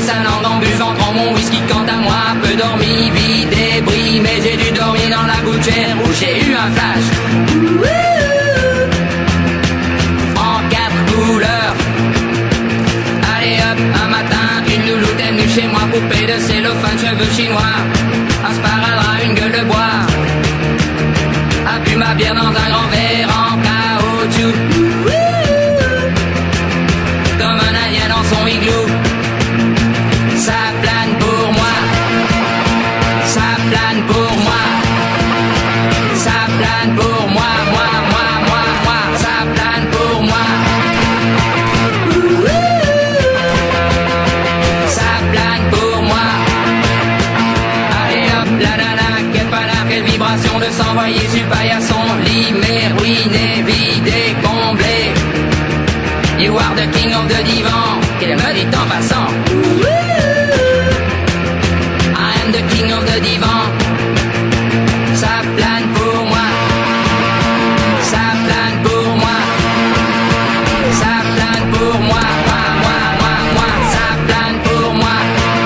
sa langue en buvant grand mon whisky. Quant à moi, peu dormi, vie débris, mais j'ai dû dormir dans la gouttière où j'ai eu un flash. En 4 couleurs. Allez hop, un matin, une louloute est venue chez moi, poupée de cellophane, cheveux chinois, un sparadrap, une gueule de bois, a bu ma bière dans un grand verre en caoutchouc, comme un indien dans son igloo. Ça plane pour moi, ça plane pour moi, ça plane pour moi, moi, ça plane pour moi. Ça plane pour moi. Allez hop, la nana, quelle panard, quelle vibration de s'envoyer sur le paillasson. Limé, ruiné, vidé, comblé. You are the king of the divan, qu'elle me dit en passant. I am the king of the divan. Ça plane pour moi. Ça plane pour moi. Ça plane pour moi. Moi. Ça plane pour moi.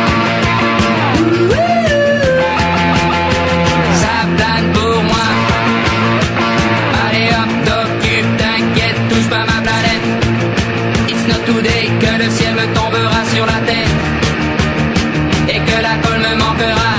Ça plane pour moi. Allez hop, t'occupe, t'inquiète, touche pas ma planète. It's not today que le ciel me tombera sur la tête et que la colle me manquera.